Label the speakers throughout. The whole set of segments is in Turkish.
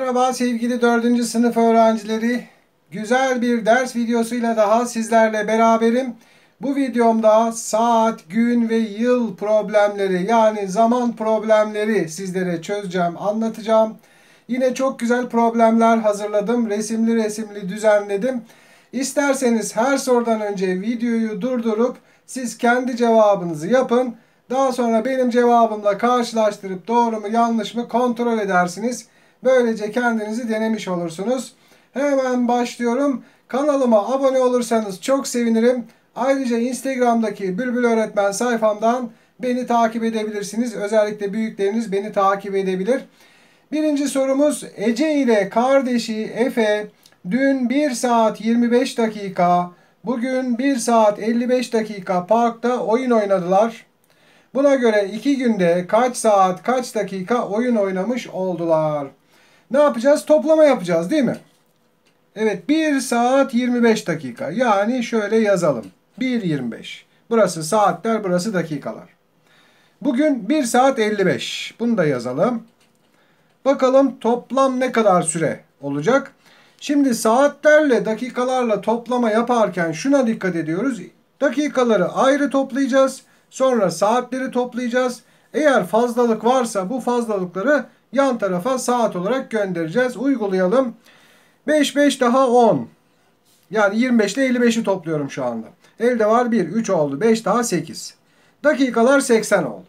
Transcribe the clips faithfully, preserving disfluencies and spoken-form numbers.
Speaker 1: Merhaba sevgili dördüncü sınıf öğrencileri. Güzel bir ders videosuyla daha sizlerle beraberim. Bu videomda saat, gün ve yıl problemleri yani zaman problemleri sizlere çözeceğim, anlatacağım. Yine çok güzel problemler hazırladım. Resimli resimli düzenledim. İsterseniz her sorudan önce videoyu durdurup siz kendi cevabınızı yapın. Daha sonra benim cevabımla karşılaştırıp doğru mu yanlış mı kontrol edersiniz. Böylece kendinizi denemiş olursunuz. Hemen başlıyorum. Kanalıma abone olursanız çok sevinirim. Ayrıca Instagram'daki Bülbül Öğretmen sayfamdan beni takip edebilirsiniz. Özellikle büyükleriniz beni takip edebilir. Birinci sorumuz: Ece ile kardeşi Efe dün bir saat yirmi beş dakika, bugün bir saat elli beş dakika parkta oyun oynadılar. Buna göre iki günde kaç saat kaç dakika oyun oynamış oldular? Ne yapacağız? Toplama yapacağız değil mi? Evet, bir saat yirmi beş dakika. Yani şöyle yazalım. bir yirmi beş. Burası saatler, burası dakikalar. Bugün bir saat elli beş. Bunu da yazalım. Bakalım toplam ne kadar süre olacak? Şimdi saatlerle dakikalarla toplama yaparken şuna dikkat ediyoruz. Dakikaları ayrı toplayacağız. Sonra saatleri toplayacağız. Eğer fazlalık varsa bu fazlalıkları yan tarafa saat olarak göndereceğiz. Uygulayalım. beş beş daha on. Yani yirmi beş ile elli beşi topluyorum şu anda. Elde var bir. üç oldu. beş daha sekiz. Dakikalar seksen oldu.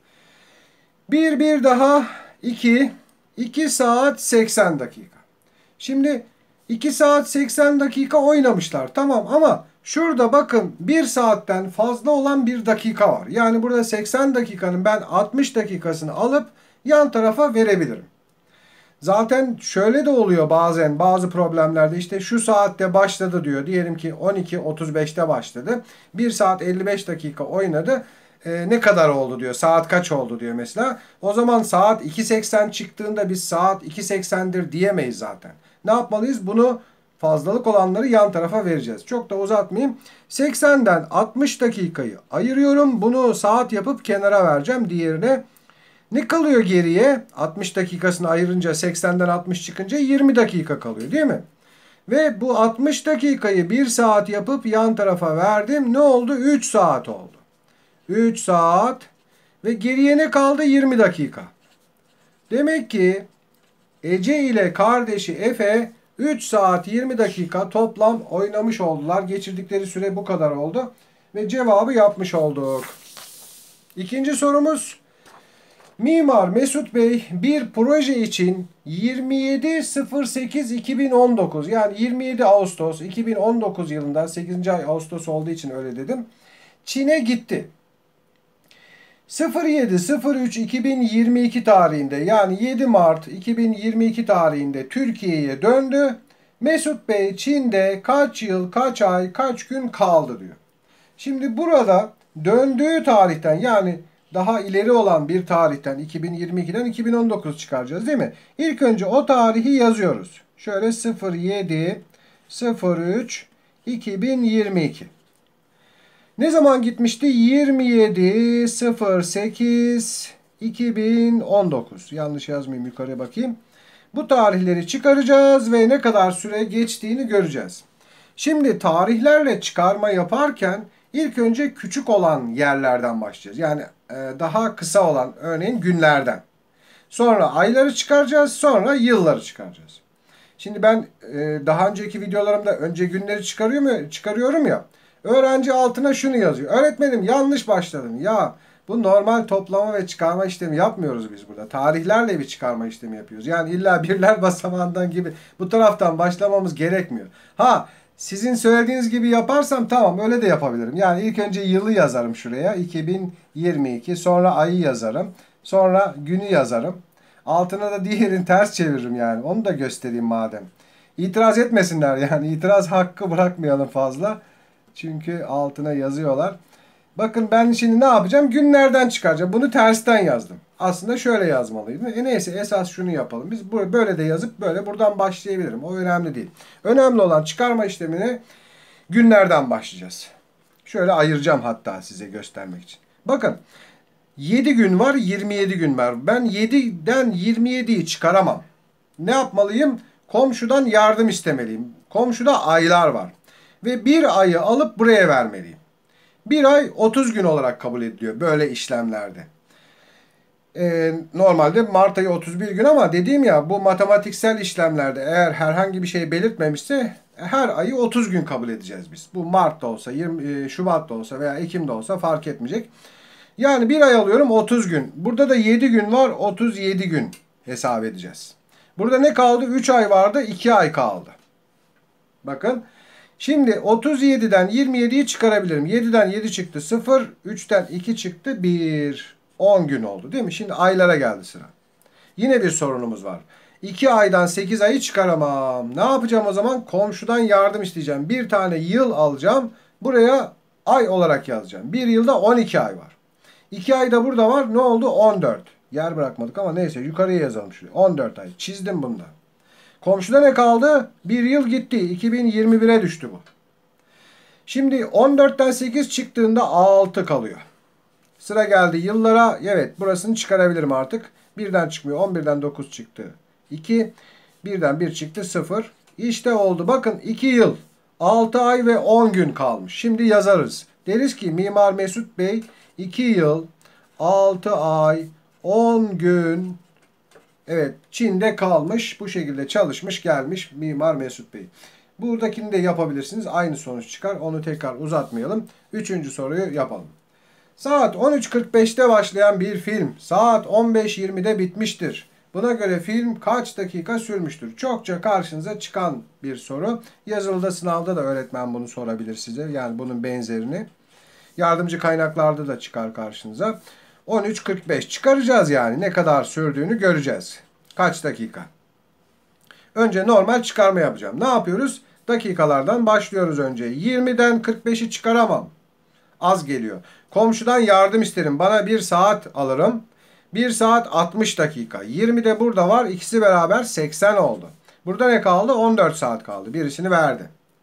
Speaker 1: bir bir daha iki. iki saat seksen dakika. Şimdi iki saat seksen dakika oynamışlar. Tamam ama şurada bakın bir saatten fazla olan bir dakika var. Yani burada seksen dakikanın ben altmış dakikasını alıp yan tarafa verebilirim. Zaten şöyle de oluyor bazen bazı problemlerde, işte şu saatte başladı diyor. Diyelim ki on iki otuz beşte başladı. bir saat elli beş dakika oynadı. Ee, ne kadar oldu diyor. Saat kaç oldu diyor mesela. O zaman saat iki seksen çıktığında biz saat iki seksendir diyemeyiz zaten. Ne yapmalıyız? Bunu fazlalık olanları yan tarafa vereceğiz. Çok da uzatmayayım. seksenden altmış dakikayı ayırıyorum. Bunu saat yapıp kenara vereceğim diğerine. Ne kalıyor geriye? altmış dakikasını ayırınca seksenden altmış çıkınca yirmi dakika kalıyor değil mi? Ve bu altmış dakikayı bir saat yapıp yan tarafa verdim. Ne oldu? üç saat oldu. üç saat ve geriye ne kaldı? yirmi dakika. Demek ki Ece ile kardeşi Efe üç saat yirmi dakika toplam oynamış oldular. Geçirdikleri süre bu kadar oldu. Ve cevabı yapmış olduk. İkinci sorumuz: Mimar Mesut Bey bir proje için yirmi yedi sekiz iki bin on dokuz yani yirmi yedi Ağustos iki bin on dokuz yılında, sekizinci ay Ağustos olduğu için öyle dedim, Çin'e gitti. yedi üç iki bin yirmi iki tarihinde yani yedi Mart iki bin yirmi iki tarihinde Türkiye'ye döndü. Mesut Bey Çin'de kaç yıl, kaç ay, kaç gün kaldı diyor. Şimdi burada döndüğü tarihten yani daha ileri olan bir tarihten iki bin yirmi ikiden iki bin on dokuz çıkaracağız değil mi? İlk önce o tarihi yazıyoruz. Şöyle yedi üç iki bin yirmi iki. Ne zaman gitmişti? yirmi yedi sekiz iki bin on dokuz. Yanlış yazmayayım, yukarıya bakayım. Bu tarihleri çıkaracağız ve ne kadar süre geçtiğini göreceğiz. Şimdi tarihlerle çıkarma yaparken ilk önce küçük olan yerlerden başlayacağız. Yani daha kısa olan, örneğin günlerden. Sonra ayları çıkaracağız, sonra yılları çıkaracağız. Şimdi ben daha önceki videolarımda önce günleri çıkarıyorum, çıkarıyorum ya. Öğrenci altına şunu yazıyor: öğretmenim yanlış başladın. Ya bu normal toplama ve çıkarma işlemi yapmıyoruz biz burada. Tarihlerle bir çıkarma işlemi yapıyoruz. Yani illa birler basamağından gibi bu taraftan başlamamız gerekmiyor. Ha, sizin söylediğiniz gibi yaparsam tamam, öyle de yapabilirim. Yani ilk önce yılı yazarım şuraya, iki bin yirmi iki, sonra ayı yazarım, sonra günü yazarım. Altına da diğerini ters çeviririm yani. Onu da göstereyim madem. İtiraz etmesinler yani. İtiraz hakkı bırakmayalım fazla. Çünkü altına yazıyorlar. Bakın ben şimdi ne yapacağım? Günlerden çıkaracağım. Bunu tersten yazdım. Aslında şöyle yazmalıydım. E neyse, esas şunu yapalım. Biz böyle de yazıp böyle buradan başlayabilirim. O önemli değil. Önemli olan çıkarma işlemine günlerden başlayacağız. Şöyle ayıracağım hatta size göstermek için. Bakın yedi gün var, yirmi yedi gün var. Ben yediden yirmi yediyi çıkaramam. ne yapmalıyım? Komşudan yardım istemeliyim. Komşuda aylar var. Ve bir ayı alıp buraya vermeliyim. Bir ay otuz gün olarak kabul ediliyor böyle işlemlerde. Ee, normalde Mart ayı otuz bir gün ama dediğim ya bu matematiksel işlemlerde eğer herhangi bir şey belirtmemişse her ayı otuz gün kabul edeceğiz biz. Bu Mart'ta olsa, yirmi, Şubat'ta olsa veya Ekim'de olsa fark etmeyecek. Yani bir ay alıyorum otuz gün. Burada da yedi gün var, otuz yedi gün hesap edeceğiz. Burada ne kaldı? üç ay vardı, iki ay kaldı. Bakın. Şimdi otuz yediden yirmi yediyi çıkarabilirim. yediden yedi çıktı sıfır, üçten iki çıktı bir. on gün oldu değil mi? Şimdi aylara geldi sıra. Yine bir sorunumuz var. iki aydan sekiz ayı çıkaramam. Ne yapacağım o zaman? Komşudan yardım isteyeceğim. Bir tane yıl alacağım. Buraya ay olarak yazacağım. Bir yılda on iki ay var. iki ay da burada var. Ne oldu? on dört. Yer bırakmadık ama neyse yukarıya yazalım şuraya. on dört ay. Çizdim bunda. Komşuda ne kaldı? Bir yıl gitti. iki bin yirmi bire düştü bu. Şimdi on dörtten sekiz çıktığında altı kalıyor. Sıra geldi yıllara. Evet, burasını çıkarabilirim artık. birden çıkmıyor. on birden dokuz çıktı. iki. birden bir çıktı. sıfır. İşte oldu. Bakın iki yıl. altı ay ve on gün kalmış. Şimdi yazarız. Deriz ki Mimar Mesut Bey iki yıl, altı ay, on gün evet Çin'de kalmış. Bu şekilde çalışmış gelmiş Mimar Mesut Bey. Buradakini de yapabilirsiniz. Aynı sonuç çıkar. Onu tekrar uzatmayalım. Üçüncü soruyu yapalım. Saat on üç kırk beşte başlayan bir film saat on beş yirmide bitmiştir. Buna göre film kaç dakika sürmüştür? Çokça karşınıza çıkan bir soru. Yazılıda, sınavda da öğretmen bunu sorabilir size. Yani bunun benzerini. Yardımcı kaynaklarda da çıkar karşınıza. on üç kırk beş çıkaracağız yani. Ne kadar sürdüğünü göreceğiz. Kaç dakika? Önce normal çıkarma yapacağım. Ne yapıyoruz? Dakikalardan başlıyoruz önce. yirmiden kırk beşi çıkaramam. Az geliyor. Komşudan yardım isterim. Bana bir saat alırım. bir saat altmış dakika. yirmi de burada var. İkisi beraber seksen oldu. Burada ne kaldı? on dört saat kaldı. Birisini verdi.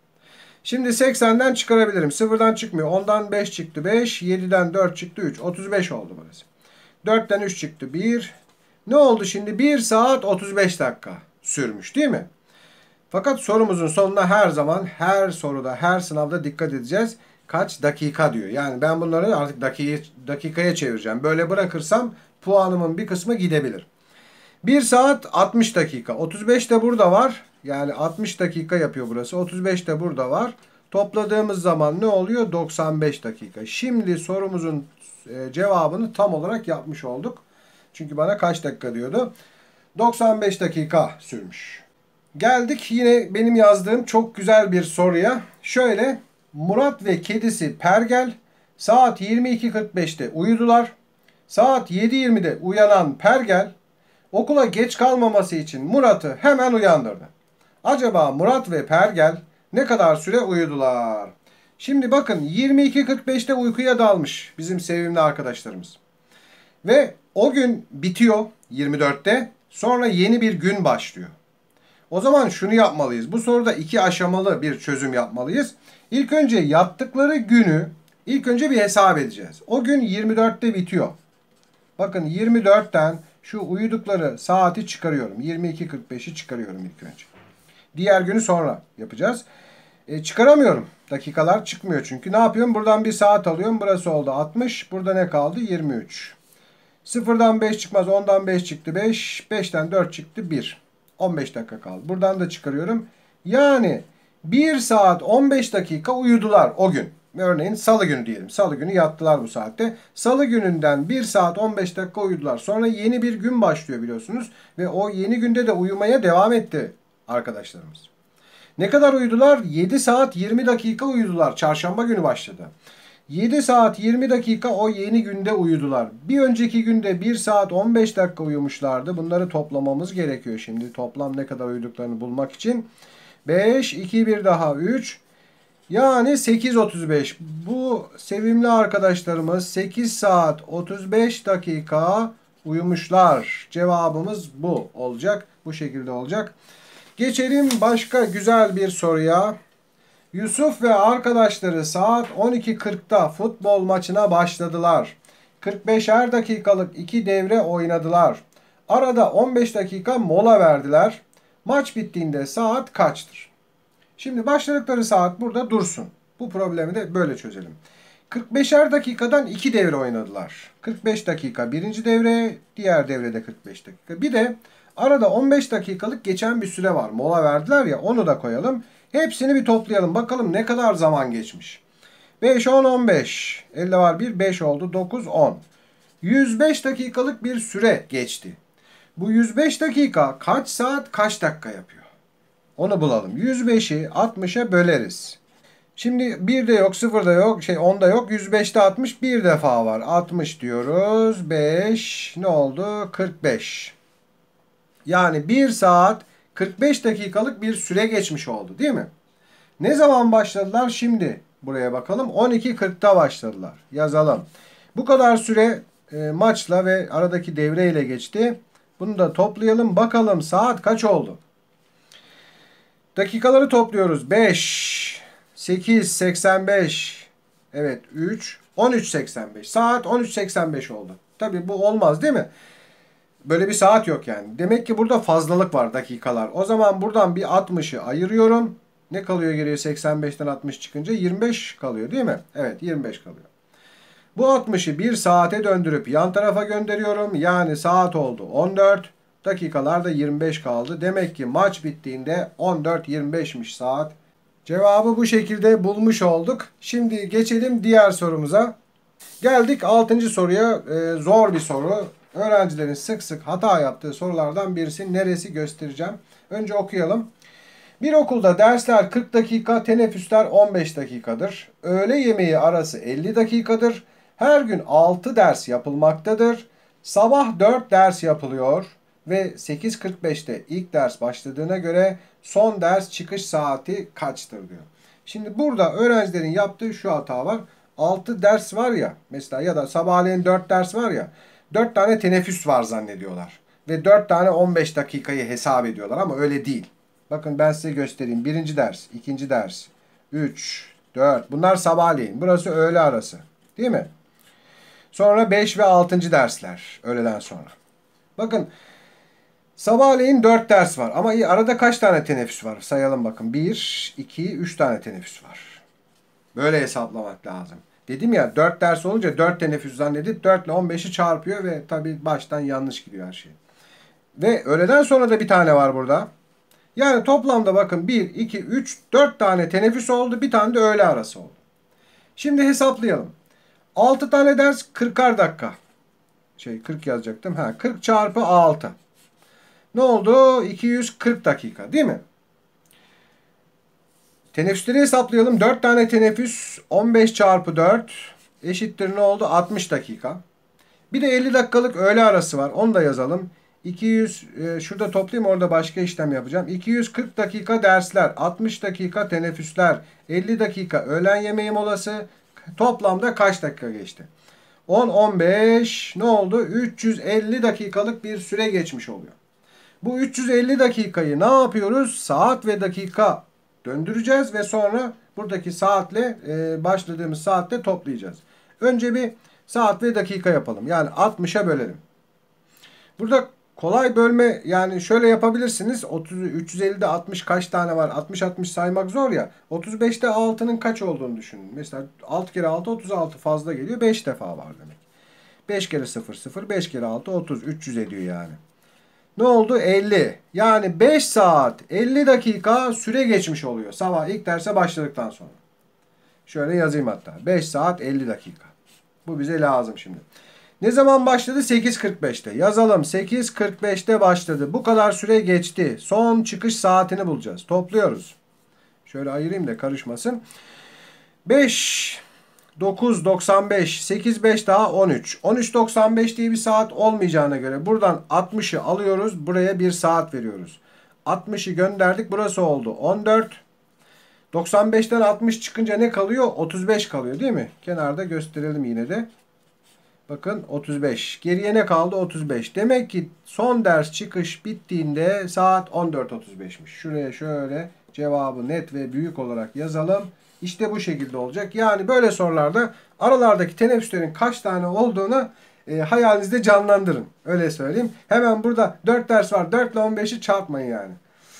Speaker 1: Şimdi seksenden çıkarabilirim. sıfırdan çıkmıyor. ondan beş çıktı beş. yediden dört çıktı üç. otuz beş oldu burası. dörtten üç çıktı bir. Ne oldu şimdi? bir saat otuz beş dakika sürmüş değil mi? Fakat sorumuzun sonuna her zaman, her soruda, her sınavda dikkat edeceğiz. Kaç dakika diyor. Yani ben bunları artık dakikaya, dakikaya çevireceğim. Böyle bırakırsam puanımın bir kısmı gidebilir. bir saat altmış dakika. otuz beş de burada var. Yani altmış dakika yapıyor burası. otuz beş de burada var. Topladığımız zaman ne oluyor? doksan beş dakika. Şimdi sorumuzun cevabını tam olarak yapmış olduk. Çünkü bana kaç dakika diyordu? doksan beş dakika sürmüş. Geldik yine benim yazdığım çok güzel bir soruya. Şöyle, Murat ve kedisi Pergel saat yirmi iki kırk beşte uyudular. Saat yedi yirmide uyanan Pergel okula geç kalmaması için Murat'ı hemen uyandırdı. Acaba Murat ve Pergel ne kadar süre uyudular? Şimdi bakın yirmi iki kırk beşte uykuya dalmış bizim sevimli arkadaşlarımız. Ve o gün bitiyor yirmi dörtte. Sonra yeni bir gün başlıyor. O zaman şunu yapmalıyız. Bu soruda iki aşamalı bir çözüm yapmalıyız. İlk önce yattıkları günü ilk önce bir hesap edeceğiz. O gün yirmi dörtte bitiyor. Bakın yirmi dörtten şu uyudukları saati çıkarıyorum. yirmi iki kırk beşi çıkarıyorum ilk önce. Diğer günü sonra yapacağız. E, çıkaramıyorum. Dakikalar çıkmıyor çünkü. Ne yapıyorum? Buradan bir saat alıyorum. Burası oldu altmış. Burada ne kaldı? yirmi üç. sıfırdan beş çıkmaz. ondan beş çıktı beş. beşten dört çıktı bir. on beş dakika kaldı. Buradan da çıkarıyorum. Yani bir saat on beş dakika uyudular o gün. Örneğin salı günü diyelim. Salı günü yattılar bu saatte. Salı gününden bir saat on beş dakika uyudular. Sonra yeni bir gün başlıyor biliyorsunuz. Ve o yeni günde de uyumaya devam etti arkadaşlarımız. Ne kadar uyudular? yedi saat yirmi dakika uyudular. Çarşamba günü başladı. yedi saat yirmi dakika o yeni günde uyudular. Bir önceki günde bir saat on beş dakika uyumuşlardı. Bunları toplamamız gerekiyor şimdi. Toplam ne kadar uyuduklarını bulmak için. beş, iki, bir daha üç. Yani sekiz otuz beş. Bu sevimli arkadaşlarımız sekiz saat otuz beş dakika uyumuşlar. Cevabımız bu olacak. Bu şekilde olacak. Geçelim başka güzel bir soruya. Yusuf ve arkadaşları saat on iki kırkta futbol maçına başladılar. kırk beşer dakikalık iki devre oynadılar. Arada on beş dakika mola verdiler. Maç bittiğinde saat kaçtır? Şimdi başladıkları saat burada dursun. Bu problemi de böyle çözelim. kırk beşer dakikadan iki devre oynadılar. kırk beş dakika birinci devre, diğer devrede kırk beş dakika. Bir de arada on beş dakikalık geçen bir süre var. Mola verdiler ya, onu da koyalım. Hepsini bir toplayalım. Bakalım ne kadar zaman geçmiş. beş, on, on beş. elde var bir, beş oldu. dokuz, on. yüz beş dakikalık bir süre geçti. Bu yüz beş dakika kaç saat kaç dakika yapıyor? Onu bulalım. yüz beşi altmışa böleriz. Şimdi bir de yok, sıfır da yok, şey on da yok. yüz beşte altmış bir defa var. altmış diyoruz. beş ne oldu? kırk beş. Yani bir saat kırk beş dakikalık bir süre geçmiş oldu, değil mi? Ne zaman başladılar? Şimdi buraya bakalım. on iki kırkta başladılar. Yazalım. Bu kadar süre e, maçla ve aradaki devreyle geçti. Bunu da toplayalım. Bakalım saat kaç oldu? Dakikaları topluyoruz. beş, sekiz, seksen beş. Evet, üç, on üç seksen beş. Saat on üç seksen beş oldu. Tabii bu olmaz, değil mi? Böyle bir saat yok yani. Demek ki burada fazlalık var, dakikalar. O zaman buradan bir altmışı ayırıyorum. Ne kalıyor geriye seksen beşten altmış çıkınca? yirmi beş kalıyor, değil mi? Evet, yirmi beş kalıyor. Bu altmışı bir saate döndürüp yan tarafa gönderiyorum. Yani saat oldu on dört. Dakikalar da yirmi beş kaldı. Demek ki maç bittiğinde on dört yirmi beşmiş saat. Cevabı bu şekilde bulmuş olduk. Şimdi geçelim diğer sorumuza. Geldik altıncı soruya. Ee, zor bir soru. Öğrencilerin sık sık hata yaptığı sorulardan birisi. Neresi göstereceğim. Önce okuyalım. Bir okulda dersler kırk dakika, teneffüsler on beş dakikadır. Öğle yemeği arası elli dakikadır. Her gün altı ders yapılmaktadır. Sabah dört ders yapılıyor ve sekiz kırk beşte ilk ders başladığına göre son ders çıkış saati kaçtır diyor. Şimdi burada öğrencilerin yaptığı şu hata var. altı ders var ya mesela, ya da sabahleyin dört ders var ya, dört tane teneffüs var zannediyorlar. Ve dört tane on beş dakikayı hesap ediyorlar ama öyle değil. Bakın ben size göstereyim. Birinci ders, ikinci ders, üç, dört. Bunlar sabahleyin. Burası öğle arası. Değil mi? Sonra beş ve altıncı dersler öğleden sonra. Bakın sabahleyin dört ders var. Ama arada kaç tane teneffüs var? Sayalım bakın. bir, iki, üç tane teneffüs var. Böyle hesaplamak lazım. Dedim ya, dört ders olunca dört teneffüs zannedip dört ile on beşi çarpıyor ve tabii baştan yanlış gidiyor her şey. Ve öğleden sonra da bir tane var burada. Yani toplamda bakın bir, iki, üç, dört tane teneffüs oldu. Bir tane de öğle arası oldu. Şimdi hesaplayalım. altı tane ders kırkar dakika. Şey kırk yazacaktım. Ha, kırk çarpı altı. Ne oldu? iki yüz kırk dakika, değil mi? Teneffüsleri hesaplayalım. dört tane teneffüs on beş çarpı dört eşittir ne oldu? altmış dakika. Bir de elli dakikalık öğle arası var. Onu da yazalım. iki yüz e, şurada toplayayım, orada başka işlem yapacağım. iki yüz kırk dakika dersler, altmış dakika teneffüsler, elli dakika öğlen yemeği molası. Toplamda kaç dakika geçti? on, on beş ne oldu? üç yüz elli dakikalık bir süre geçmiş oluyor. Bu üç yüz elli dakikayı ne yapıyoruz? Saat ve dakika döndüreceğiz ve sonra buradaki saatle e, başladığımız saatte toplayacağız. Önce bir saat ve dakika yapalım. Yani altmışa bölelim. Burada kolay bölme, yani şöyle yapabilirsiniz. otuz, üç yüz ellide altmış kaç tane var? altmış altmış saymak zor ya. otuz beşte altının kaç olduğunu düşünün. Mesela altı kere altı otuz altı fazla geliyor. beş defa var demek. beş kere sıfır sıfır, beş kere altı otuz. üç yüz ediyor yani. Ne oldu? elli. Yani beş saat elli dakika süre geçmiş oluyor. Sabah ilk derse başladıktan sonra. Şöyle yazayım hatta. beş saat elli dakika. Bu bize lazım şimdi. Ne zaman başladı? sekiz kırk beşte. Yazalım. sekiz kırk beşte başladı. Bu kadar süre geçti. Son çıkış saatini bulacağız. Topluyoruz. Şöyle ayırayım da karışmasın. beş, dokuz, doksan beş, sekiz, beş daha on üç. on üç doksan beş diye bir saat olmayacağına göre buradan altmışı alıyoruz. Buraya bir saat veriyoruz. altmışı gönderdik. Burası oldu on dört. doksan beşten altmış çıkınca ne kalıyor? otuz beş kalıyor, değil mi? Kenarda gösterelim yine de. Bakın otuz beş. Geriye ne kaldı? otuz beş. Demek ki son ders çıkış bittiğinde saat on dört otuz beşmiş. Şuraya şöyle cevabı net ve büyük olarak yazalım. İşte bu şekilde olacak. Yani böyle sorularda aralardaki teneffüslerin kaç tane olduğunu e, hayalinizde canlandırın. Öyle söyleyeyim. Hemen burada dört ders var. dört ile on beşi çarpmayın yani.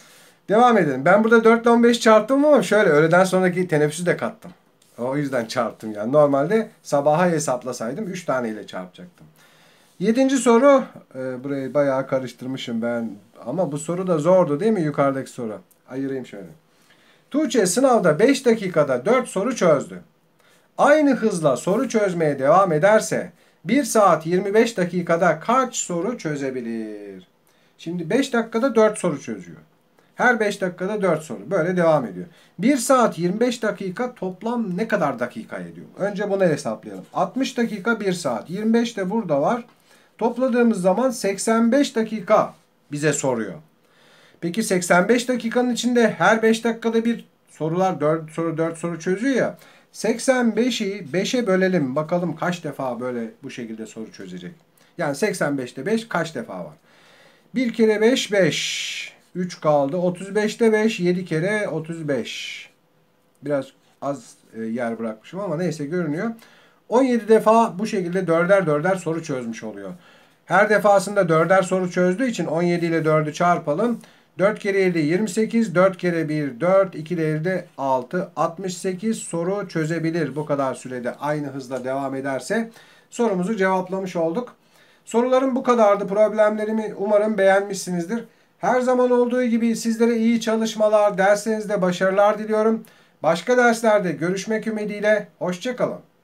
Speaker 1: Devam edelim. Ben burada dört ile on beş çarptım ama şöyle öğleden sonraki teneffüsü de kattım. O yüzden çarptım yani. Normalde sabaha hesaplasaydım üç tane ile çarpacaktım. Yedinci soru. E, burayı bayağı karıştırmışım ben. Ama bu soru da zordu değil mi, yukarıdaki soru? Ayırayım şöyle. Tuğçe sınavda beş dakikada dört soru çözdü. Aynı hızla soru çözmeye devam ederse bir saat yirmi beş dakikada kaç soru çözebilir? Şimdi beş dakikada dört soru çözüyor. Her beş dakikada dört soru. Böyle devam ediyor. bir saat yirmi beş dakika toplam ne kadar dakika ediyor? Önce bunu hesaplayalım. altmış dakika bir saat. yirmi beş de burada var. Topladığımız zaman seksen beş dakika bize soruyor. Peki seksen beş dakikanın içinde her beş dakikada bir sorular dört soru dört soru çözüyor ya. seksen beşi beşe bölelim. Bakalım kaç defa böyle bu şekilde soru çözecek. Yani seksen beşte beş kaç defa var? bir kere beş beş. üç kaldı. otuz beşte beş yedi kere otuz beş. Biraz az yer bırakmışım ama neyse görünüyor. on yedi defa bu şekilde dörder dörder soru çözmüş oluyor. Her defasında dörder soru çözdüğü için on yedi ile dördü çarpalım. dört kere yedi yirmi sekiz, dört kere bir dört, iki ile altı, altmış sekiz soru çözebilir bu kadar sürede aynı hızla devam ederse. Sorumuzu cevaplamış olduk. Sorularım bu kadardı. Problemlerimi umarım beğenmişsinizdir. Her zaman olduğu gibi sizlere iyi çalışmalar, derslerinizde başarılar diliyorum. Başka derslerde görüşmek ümidiyle. Hoşça kalın.